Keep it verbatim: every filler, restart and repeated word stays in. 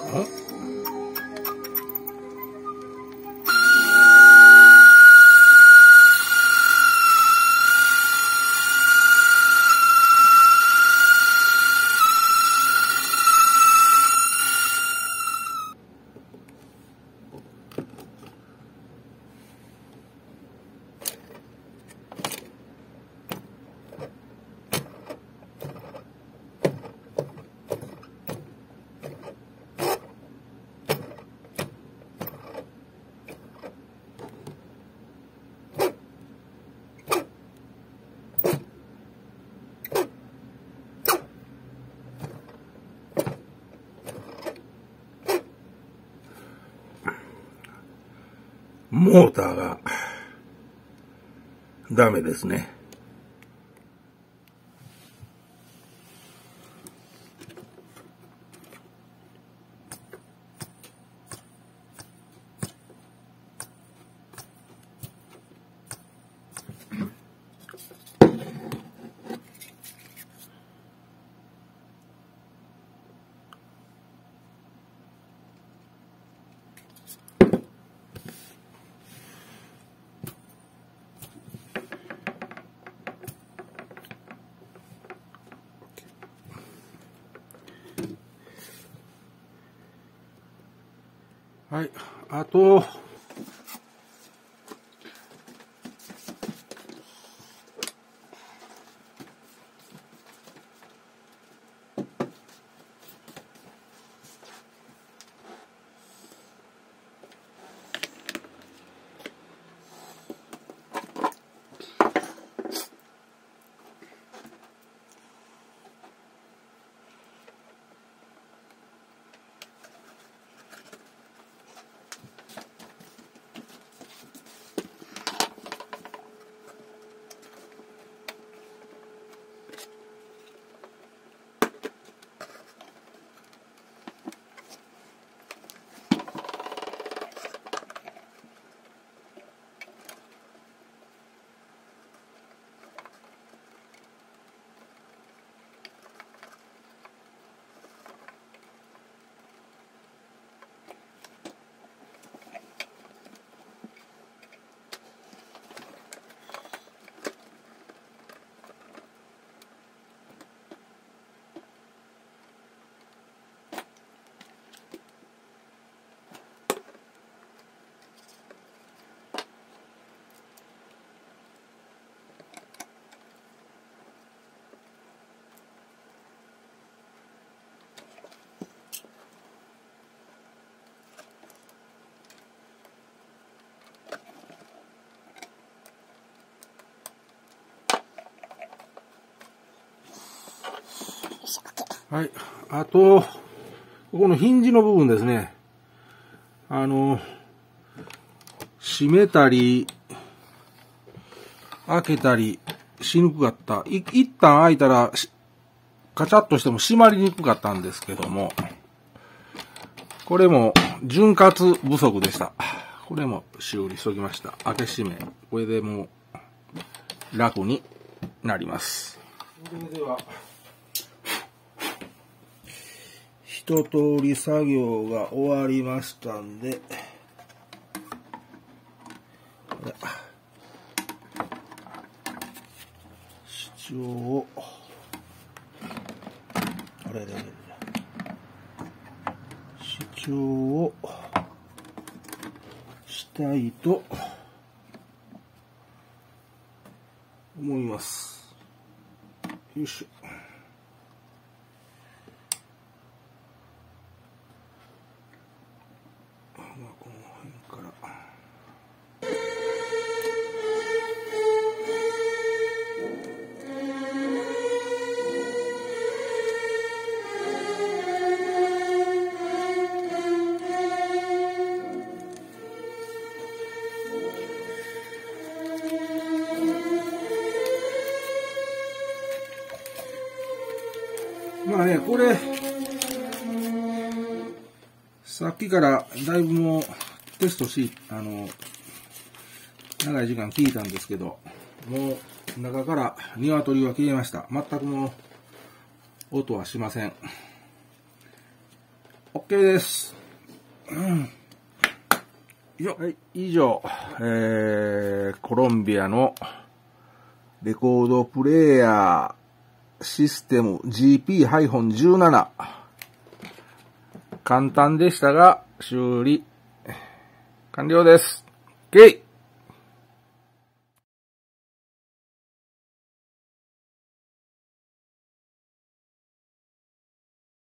モーターがダメですね。はい、あと、はい。あと、ここのヒンジの部分ですね。あの、閉めたり、開けたりしにくかった。い、一旦開いたら、カチャッとしても閉まりにくかったんですけども、これも潤滑不足でした。これも修理しときました。開け閉め。これでもう楽になります。それでは、一通り作業が終わりましたんで、支柱を、あれれれれ、支柱をしたいと思います。よいしょ。この辺から。まあね、これ、さっきからだいぶもうテストし、あの、長い時間聞いたんですけど、もう中から鶏は消えました。全くもう音はしません。 OK です。うん。よはい、以上、えー、コロンビアのレコードプレイヤーシステム ジーピーじゅうなな。簡単でしたが、修理完了です。OK!